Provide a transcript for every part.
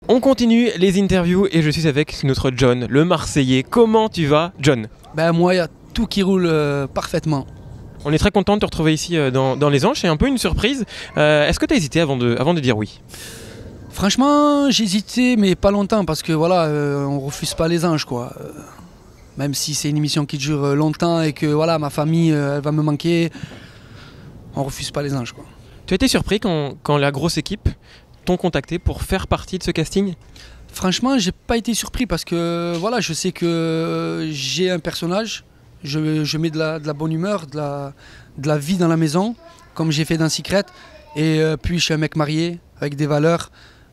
On continue les interviews et je suis avec notre John, le Marseillais. Comment tu vas, John? Ben moi, il y a tout qui roule parfaitement. On est très content de te retrouver ici dans les Anges, c'est un peu une surprise. Est-ce que tu as hésité avant de dire oui? Franchement, j'ai hésité, mais pas longtemps, parce que voilà, on refuse pas les anges, quoi. Même si c'est une émission qui dure longtemps et que voilà, ma famille elle va me manquer, on refuse pas les anges, quoi. Tu as été surpris quand la grosse équipe t'ont contacté pour faire partie de ce casting? Franchement, j'ai pas été surpris parce que voilà, je sais que j'ai un personnage, je mets de la bonne humeur, de la vie dans la maison, comme j'ai fait dans Secret. Et puis je suis un mec marié avec des valeurs.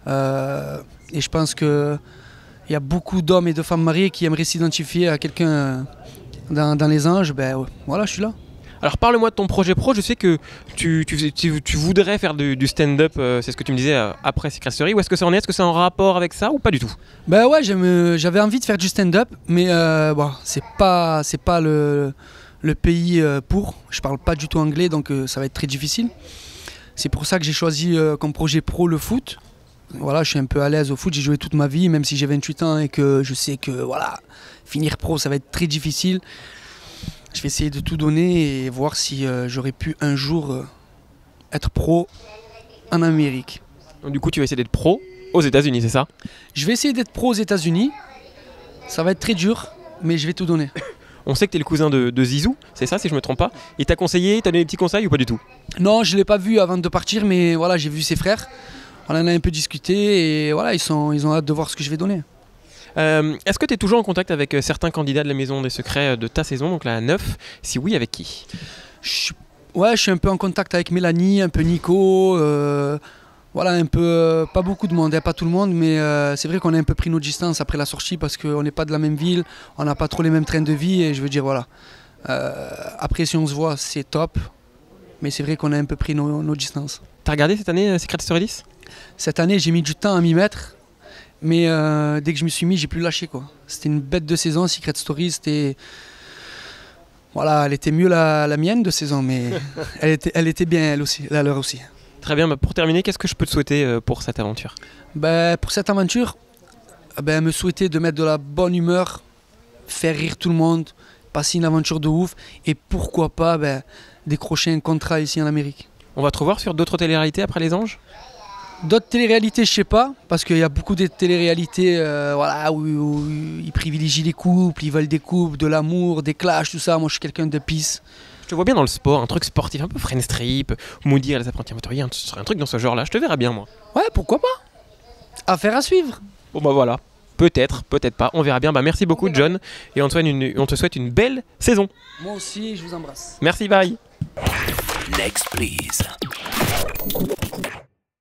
Et je pense qu'il y a beaucoup d'hommes et de femmes mariés qui aimeraient s'identifier à quelqu'un dans les anges. Ben ouais, voilà, je suis là. Alors parle-moi de ton projet pro, je sais que tu voudrais faire du stand-up, c'est ce que tu me disais après Secret Story. Où est-ce que ça en est? Est-ce que c'est en rapport avec ça ou pas du tout? Ben ouais, j'avais envie de faire du stand-up, mais bon, c'est pas le pays pour. Je parle pas du tout anglais, donc ça va être très difficile. C'est pour ça que j'ai choisi comme projet pro le foot. Voilà, je suis un peu à l'aise au foot, j'ai joué toute ma vie, même si j'ai 28 ans et que je sais que voilà, finir pro, ça va être très difficile. Je vais essayer de tout donner et voir si j'aurais pu un jour être pro en Amérique. Donc, du coup, tu vas essayer d'être pro aux États-Unis, c'est ça? Je vais essayer d'être pro aux États-Unis. Ça va être très dur, mais je vais tout donner. On sait que tu es le cousin de Zizou, c'est ça si je me trompe pas. Il t'a conseillé, t'as donné des petits conseils ou pas du tout? Non, je ne l'ai pas vu avant de partir, mais voilà, j'ai vu ses frères. On en a un peu discuté et voilà, ils ont hâte de voir ce que je vais donner. Est-ce que tu es toujours en contact avec certains candidats de la Maison des Secrets de ta saison, donc la 9? Si oui, avec qui? Ouais, je suis un peu en contact avec Mélanie, un peu Nico, voilà, un peu, pas beaucoup de monde, pas tout le monde, mais c'est vrai qu'on a un peu pris nos distances après la sortie parce qu'on n'est pas de la même ville, on n'a pas trop les mêmes trains de vie et je veux dire, voilà. Après, si on se voit, c'est top, mais c'est vrai qu'on a un peu pris nos distances. T'as regardé cette année Secret Story 10? Cette année, j'ai mis du temps à m'y mettre. Mais dès que je me suis mis, j'ai plus lâché, quoi. C'était une bête de saison, Secret Story, c'était... Voilà, elle était mieux la mienne de saison, mais elle était bien elle aussi, la leur aussi. Très bien, bah pour terminer, qu'est-ce que je peux te souhaiter pour cette aventure? Pour cette aventure, me souhaiter de mettre de la bonne humeur, faire rire tout le monde, passer une aventure de ouf, et pourquoi pas décrocher un contrat ici en Amérique. On va te revoir sur d'autres téléréalités après Les Anges? D'autres téléréalités, je sais pas, parce qu'il y a beaucoup de téléréalités voilà, où ils privilégient les couples, ils veulent des couples, de l'amour, des clashs, tout ça. Moi, je suis quelqu'un de peace. Je te vois bien dans le sport, un truc sportif, un peu Friends Strip, Moody à les apprentis aventuriers, un truc dans ce genre-là. Je te verrais bien, moi. Ouais, pourquoi pas? Affaire à suivre. Bon, bah voilà. Peut-être, peut-être pas. On verra bien. Bah merci beaucoup, John. Et on te souhaite une belle saison. Moi aussi, je vous embrasse. Merci, bye. Next, please.